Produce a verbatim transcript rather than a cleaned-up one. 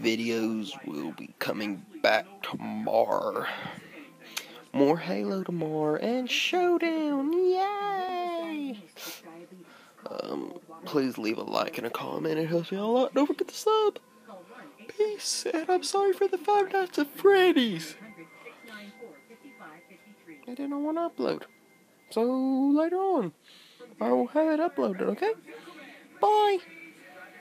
videos will be coming back tomorrow. More Halo tomorrow and Showdown, yay! Um, please leave a like and a comment, it helps me out a lot. Don't forget to sub. Peace, and I'm sorry for the Five Nights at Freddy's. I didn't want to upload, so later on I will have it uploaded, okay? Bye!